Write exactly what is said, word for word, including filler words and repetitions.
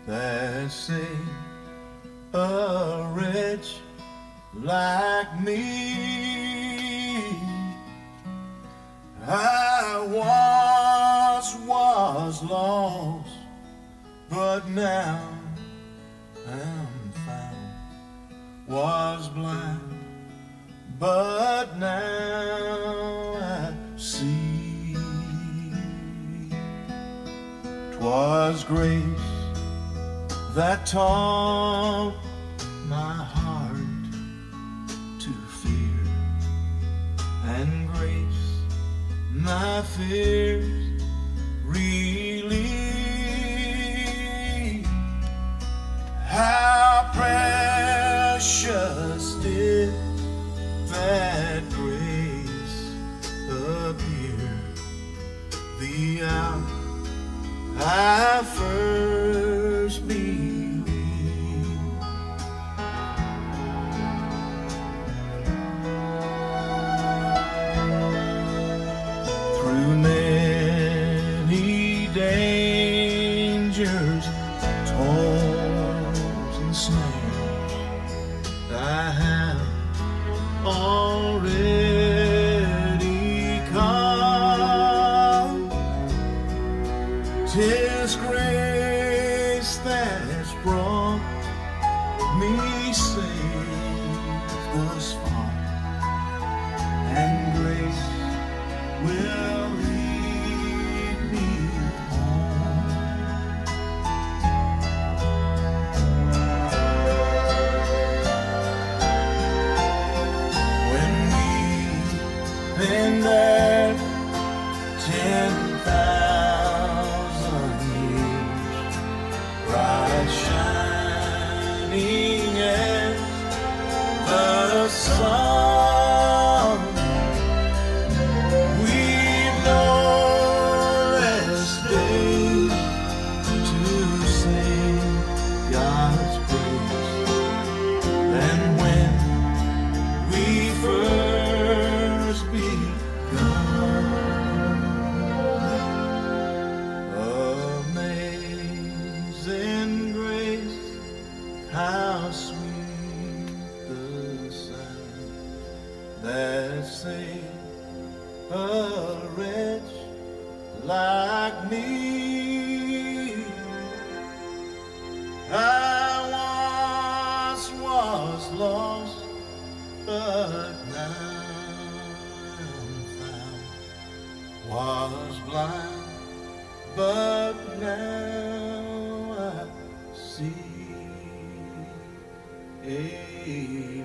that sing a wretch like me. I once was lost, but now am found. Was blind, but now I see. 'Twas grace that taught my heart to fear, and grace my fears relieved. How precious did that grace appear the hour I first believed. Through many dangers, toils and snares, I have already come. 'Tis grace that's brought me safe thus far, and grace will lead me home. When we in that ten thousand years, bright shining as the sun, we've no less days to sing God's praise than when we first begun. Amazing grace, how sweet the sound that saved a wretch like me. I once was lost, but now I'm found. Was blind, but now I see.